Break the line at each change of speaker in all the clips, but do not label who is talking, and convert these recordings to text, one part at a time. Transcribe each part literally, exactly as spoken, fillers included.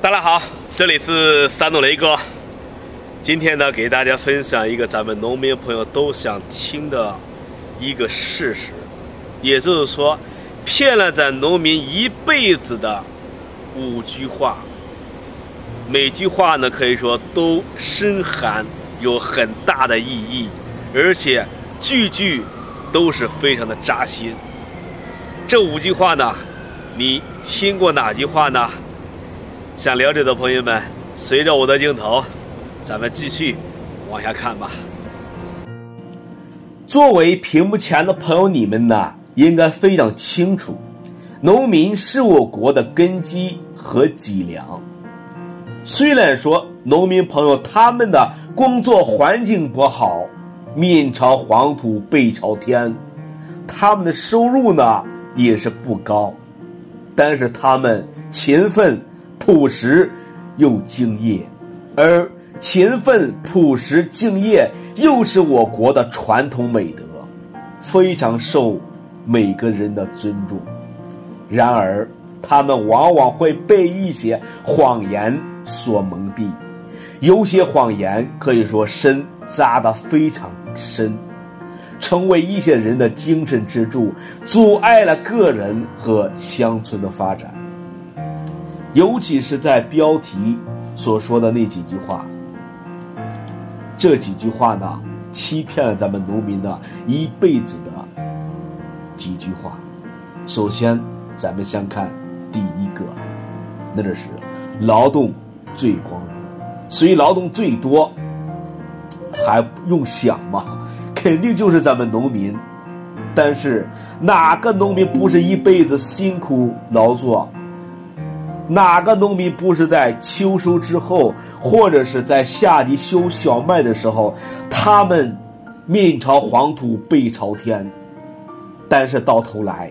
大家好，这里是山东雷哥。今天呢，给大家分享一个咱们农民朋友都想听的一个事实，也就是说，骗了咱农民一辈子的五句话。每句话呢，可以说都深含有很大的意义，而且句句都是非常的扎心。这五句话呢，你听过哪句话呢？想了解的朋友们，随着我的镜头，咱们继续往下看吧。作为屏幕前的朋友，你们呢应该非常清楚，农民是我国的根基和脊梁。虽然说农民朋友他们的工作环境不好，面朝黄土背朝天，他们的收入呢也是不高，但是他们勤奋朴实又敬业，而勤奋朴实敬业又是我国的传统美德，非常受每个人的尊重。然而他们往往会被一些谎言所蒙蔽，有些谎言可以说深扎得非常深，成为一些人的精神支柱，阻碍了个人和乡村的发展。尤其是在标题所说的那几句话，这几句话呢，欺骗了咱们农民的一辈子的几句话。首先咱们先看第一个，那就是劳动最光荣，所以劳动最多还用想吗？肯定就是咱们农民。但是哪个农民不是一辈子辛苦劳作？哪个农民不是在秋收之后，或者是在夏季收小麦的时候，他们面朝黄土背朝天，但是到头来，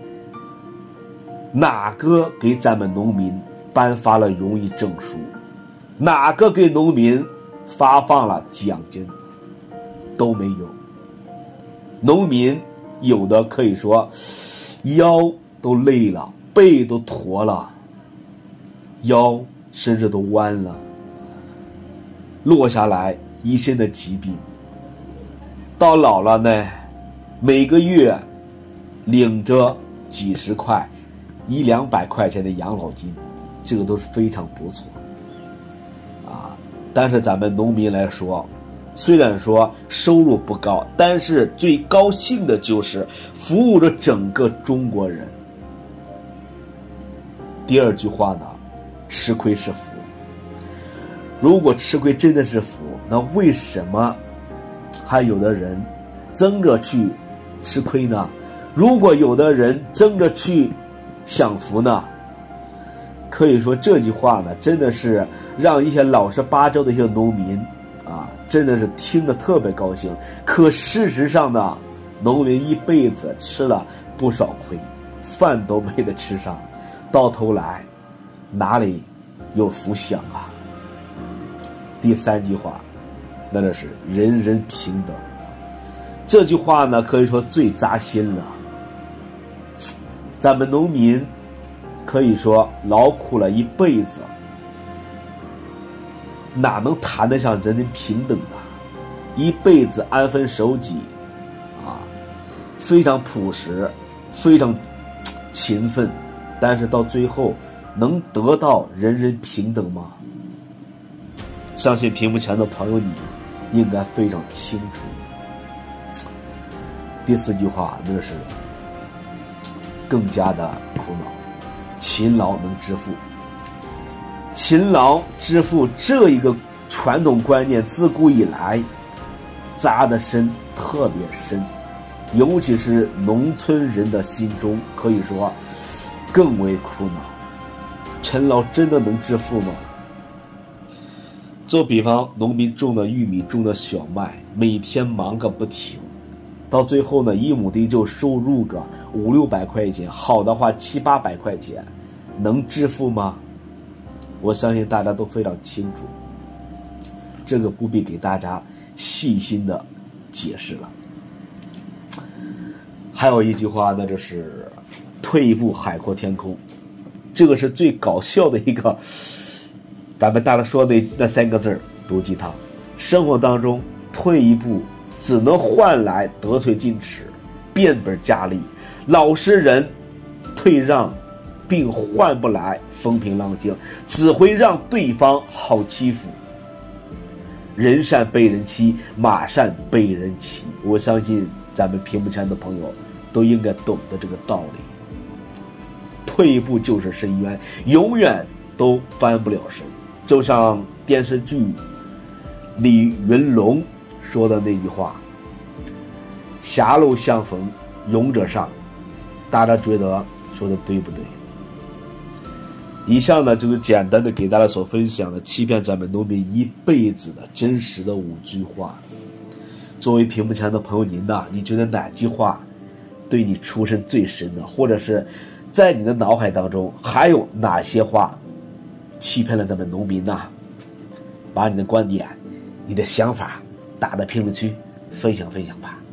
哪个给咱们农民颁发了荣誉证书？哪个给农民发放了奖金？都没有。农民有的可以说腰都累了，背都驼了，腰甚至都弯了，落下来一身的疾病。到老了呢，每个月领着几十块一两百块钱的养老金，这个都是非常不错啊。但是咱们农民来说，虽然说收入不高，但是最高兴的就是服务着整个中国人。第二句话呢，吃亏是福。如果吃亏真的是福，那为什么还有的人争着去吃亏呢？如果有的人争着去享福呢？可以说这句话呢，真的是让一些老实巴交的一些农民啊，真的是听着特别高兴。可事实上呢，农民一辈子吃了不少亏，饭都没得吃上，到头来哪里有福享啊？第三句话，那就是人人平等。这句话呢，可以说最扎心了。咱们农民可以说劳苦了一辈子，哪能谈得上人人平等啊？一辈子安分守己啊，非常朴实，非常勤奋，但是到最后能得到人人平等吗？相信屏幕前的朋友你应该非常清楚。第四句话，那是更加的苦恼，勤劳能致富。勤劳致富这一个传统观念自古以来扎得深，特别深，尤其是农村人的心中，可以说更为苦恼。勤劳真的能致富吗？做比方，农民种的玉米，种的小麦，每天忙个不停，到最后呢，一亩地就收入个五六百块钱，好的话七八百块钱，能致富吗？我相信大家都非常清楚，这个不必给大家细心的解释了。还有一句话，那就是退一步海阔天空，这个是最搞笑的一个咱们大家说的那三个字儿都记它。生活当中退一步只能换来得寸进尺、变本加厉，老实人退让并换不来风平浪静，只会让对方好欺负。人善被人欺，马善被人骑。我相信咱们屏幕前的朋友都应该懂得这个道理。退一步就是深渊，永远都翻不了身。就像电视剧李云龙说的那句话：狭路相逢勇者上。大家觉得说的对不对？以上呢就是简单的给大家所分享的欺骗咱们农民一辈子的真实的五句话。作为屏幕前的朋友，您呢，你觉得哪句话对你出身最深呢？或者是在你的脑海当中还有哪些话欺骗了咱们农民呢？把你的观点、你的想法打在评论区分享分享吧。